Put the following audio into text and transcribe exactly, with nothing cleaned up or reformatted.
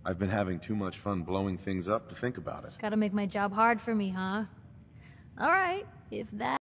I've been having too much fun blowing things up to think about it. Gotta make my job hard for me, huh? Alright, if that...